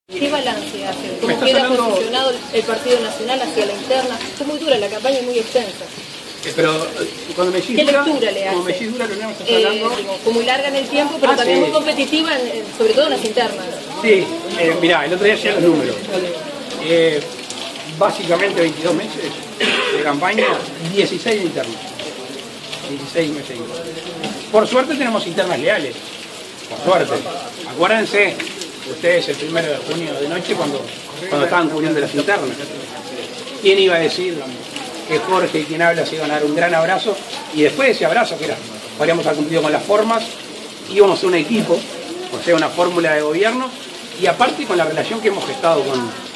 ¿Qué balance hace? ¿Cómo queda posicionado el Partido Nacional hacia la interna? Fue muy dura la campaña y muy extensa. Pero cuando me decís ¿qué dura, lectura le hace? Como me decís dura, lo que estás hablando... Fue muy larga en el tiempo, pero también muy competitiva, sobre todo en las internas. Sí, mirá, el otro día hacía los números. Básicamente 22 meses de campaña, 16 internas. 16 meses. Por suerte tenemos internas leales. Por suerte. Acuérdense, ustedes el 1 de junio de noche cuando estaban cubriendo las internas. ¿Quién iba a decir que Jorge y quien habla se iban a dar un gran abrazo? Y después de ese abrazo, que era, podríamos haber cumplido con las formas, íbamos a un equipo, o sea, una fórmula de gobierno, y aparte con la relación que hemos gestado con